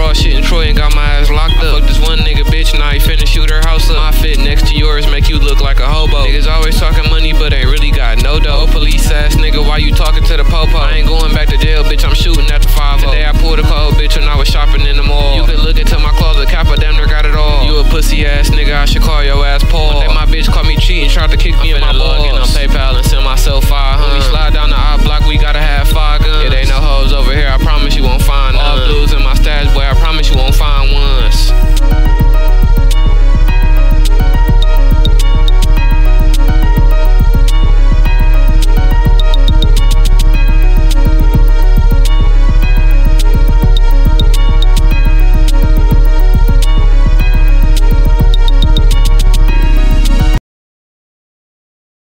football shit in Troy and got my ass locked up. Fuck this one nigga bitch, now he finna shoot her house up. My fit next to yours make you look like a hobo. Niggas always talking money but ain't really got no dough. Police ass nigga, why you talking to the popo? I ain't going back to jail, bitch, I'm